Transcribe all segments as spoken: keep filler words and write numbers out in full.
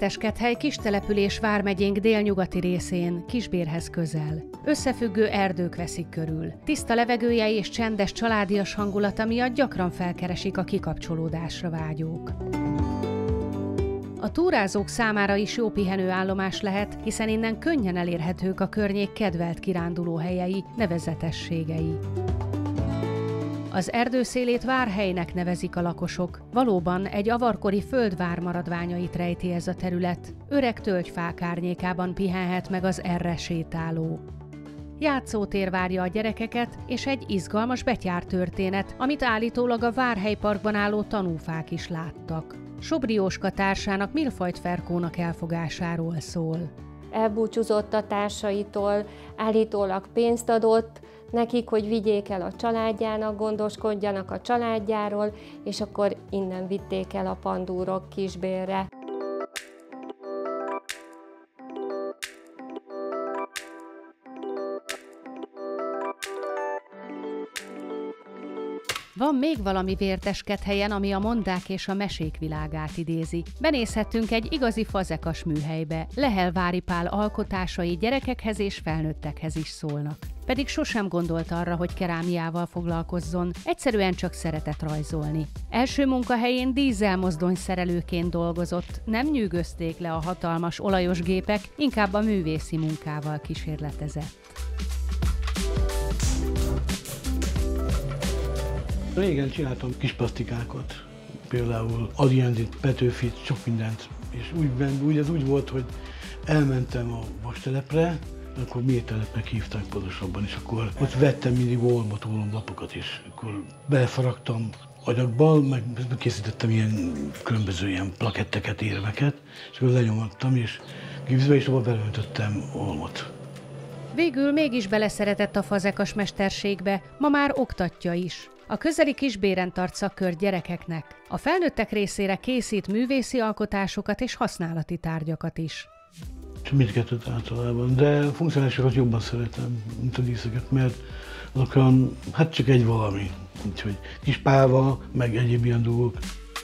Vérteskedhely kistelepülés vármegyénk délnyugati részén, Kisbérhez közel. Összefüggő erdők veszik körül. Tiszta levegője és csendes családias hangulata miatt gyakran felkeresik a kikapcsolódásra vágyók. A túrázók számára is jó pihenőállomás lehet, hiszen innen könnyen elérhetők a környék kedvelt kirándulóhelyei, nevezetességei. Az erdőszélét várhelynek nevezik a lakosok. Valóban egy avarkori földvár maradványait rejti ez a terület. Öreg tölgyfák árnyékában pihenhet meg az erre sétáló. Játszótér várja a gyerekeket, és egy izgalmas betyártörténet, amit állítólag a Várhelyparkban álló tanúfák is láttak. Sobri Jóska társának Milfajt Ferkónak elfogásáról szól. Elbúcsúzott a társaitól, állítólag pénzt adott nekik, hogy vigyék el a családjának, gondoskodjanak a családjáról, és akkor innen vitték el a pandúrok Kisbérre. Van még valami Vérteskedhelyen, ami a mondák és a mesék világát idézi. Benézhettünk egy igazi fazekas műhelybe. Lehel Vári Pál alkotásai gyerekekhez és felnőttekhez is szólnak. Pedig sosem gondolt arra, hogy kerámiával foglalkozzon, egyszerűen csak szeretett rajzolni. Első munkahelyén dízelmozdony szerelőként dolgozott, nem nyűgözték le a hatalmas olajos gépek, inkább a művészi munkával kísérletezett. Régen csináltam kis plastikákat, például Adiendit, Petőfit, sok mindent. És úgy, úgy, ez úgy volt, hogy elmentem a vastelepre, akkor mételepnek hívták pontosabban, és akkor ott vettem mindig olmot, ólomlapokat is. Akkor belefaragtam anyagba, meg készítettem ilyen különböző ilyen plaketteket, érmeket, és akkor lenyomattam, és gipszbe is abba beleöntöttem olmot. Végül mégis beleszeretett a fazekas mesterségbe, ma már oktatja is. A közeli Kisbéren tart szakkört gyerekeknek. A felnőttek részére készít művészi alkotásokat és használati tárgyakat is. Mindkettőt általában, de a funkcionálisokat jobban szeretem, mint a díszeket, mert azokon hát csak egy valami. Úgyhogy kis pálva, meg egyéb ilyen dolgok.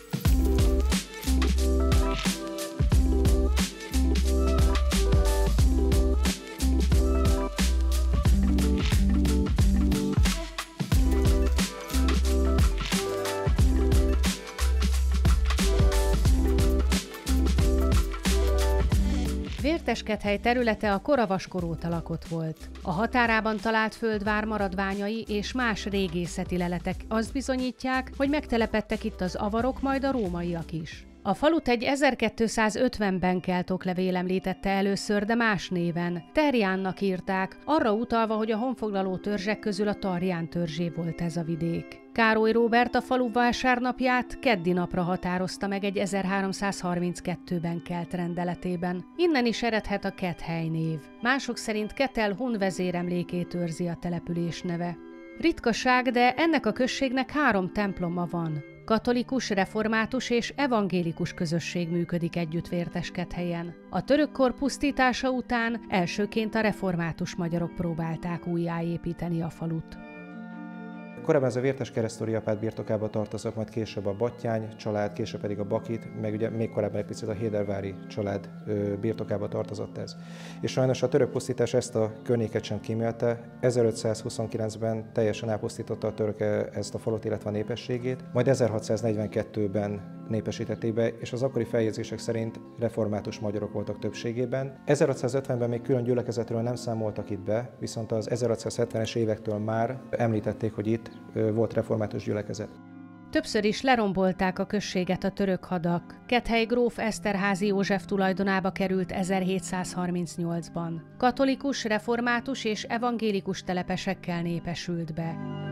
Vérteskedhely területe a kora vaskor óta lakott volt. A határában talált földvár maradványai és más régészeti leletek azt bizonyítják, hogy megtelepedtek itt az avarok, majd a rómaiak is. A falut egy ezerkétszázötvenben kelt oklevél említette először, de más néven. Terjánnak írták, arra utalva, hogy a honfoglaló törzsek közül a Tarján törzsé volt ez a vidék. Károly Róbert a falu vasárnapját keddi napra határozta meg egy ezerháromszázharminckettőben kelt rendeletében. Innen is eredhet a Kedhely név. Mások szerint Ketel hun vezéremlékét őrzi a település neve. Ritkaság, de ennek a községnek három temploma van. Katolikus, református és evangélikus közösség működik együtt Vérteskedhelyen. A török kor pusztítása után elsőként a református magyarok próbálták újjáépíteni a falut. Korábban ez a Vérteskeresztúri apát birtokába tartozott, majd később a Battyány család, később pedig a Bakit, meg ugye még korábban egy picit a Hédervári család birtokába tartozott ez. És sajnos a török pusztítás ezt a környéket sem kímélte. ezerötszázhuszonkilencben teljesen elpusztította a török ezt a falut, illetve a népességét, majd ezerhatszáznegyvenkettőben népesítették be, és az akkori feljegyzések szerint református magyarok voltak többségében. ezerhatszázötvenben még külön gyülekezetről nem számoltak itt be, viszont az ezerhatszázhetvenes évektől már említették, hogy itt volt református gyülekezet. Többször is lerombolták a községet a török hadak. Kedhely gróf Eszterházy József tulajdonába került ezerhétszázharmincnyolcban. Katolikus, református és evangélikus telepesekkel népesült be.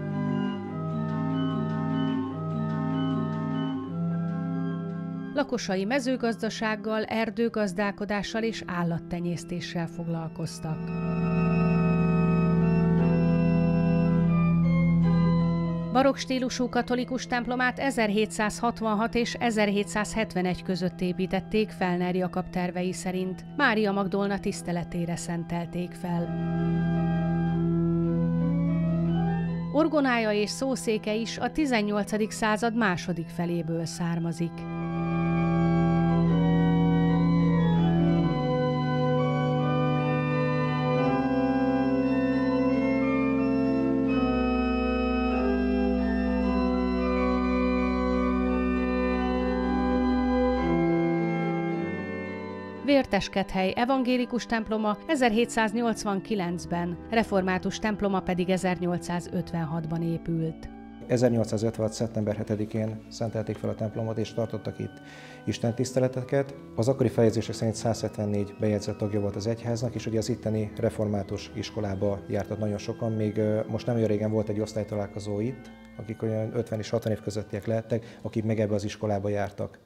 Lakosai mezőgazdasággal, erdőgazdálkodással és állattenyésztéssel foglalkoztak. Barokk stílusú katolikus templomát ezerhétszázhatvanhat és ezerhétszázhetvenegy között építették Felner Jakab tervei szerint. Mária Magdolna tiszteletére szentelték fel. Orgonája és szószéke is a tizennyolcadik század második feléből származik. Vérteskethely evangélikus temploma ezerhétszáznyolcvankilencben, református temploma pedig ezernyolcszázötvenhatban épült. ezernyolcszázötvenhat. szeptember hetedikén szentelték fel a templomot, és tartottak itt istentiszteleteket. Az akkori feljegyzések szerint száz hetvennégy bejegyzett tagja volt az egyháznak, és ugye az itteni református iskolába jártak nagyon sokan. Még most nem olyan régen volt egy osztálytalálkozó itt, akik olyan ötven és hatvan év közöttiek lehettek, akik meg ebbe az iskolába jártak.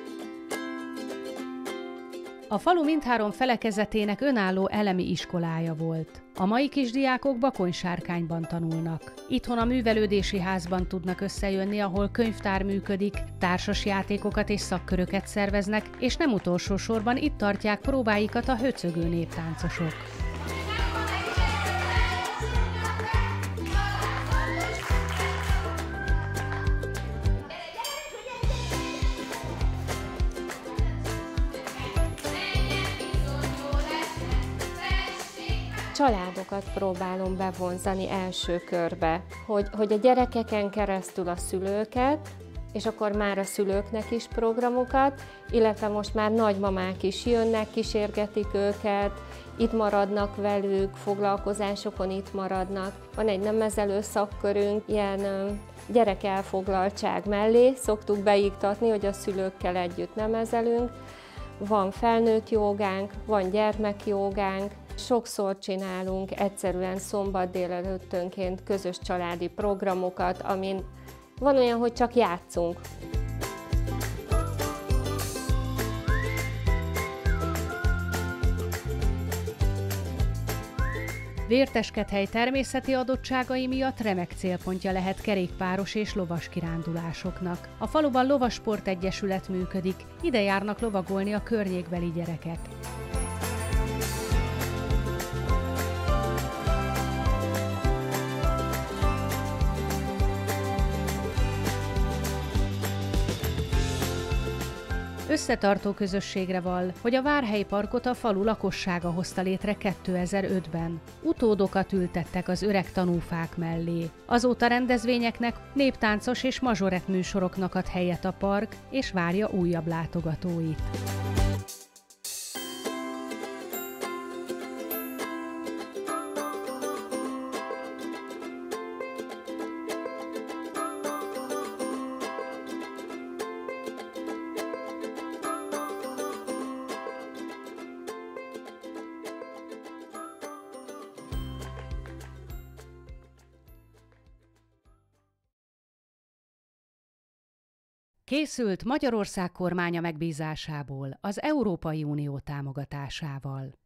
A falu mindhárom felekezetének önálló elemi iskolája volt. A mai kisdiákok Bakonysárkányban tanulnak. Itthon a művelődési házban tudnak összejönni, ahol könyvtár működik, társas játékokat és szakköröket szerveznek, és nem utolsó sorban itt tartják próbáikat a höcögő néptáncosok. Családokat próbálom bevonzani első körbe, hogy, hogy a gyerekeken keresztül a szülőket, és akkor már a szülőknek is programokat, illetve most már nagymamák is jönnek, kísérgetik őket, itt maradnak velük, foglalkozásokon itt maradnak. Van egy nemezelő szakkörünk, ilyen gyerekelfoglaltság mellé szoktuk beiktatni, hogy a szülőkkel együtt nemezelünk. Van felnőtt jogánk, van gyermekjogánk, sokszor csinálunk egyszerűen szombat délelőttönként közös családi programokat, amin van olyan, hogy csak játszunk. Vérteskethely természeti adottságai miatt remek célpontja lehet kerékpáros és lovas kirándulásoknak. A faluban Lovasport Egyesület működik, ide járnak lovagolni a környékbeli gyerekek. Összetartó közösségre vall, hogy a Várhelyi Parkot a falu lakossága hozta létre kétezer-ötben. Utódokat ültettek az öreg tanúfák mellé. Azóta rendezvényeknek, néptáncos és mazsorett műsoroknak ad helyet a park, és várja újabb látogatóit. Készült Magyarország kormánya megbízásából az Európai Unió támogatásával.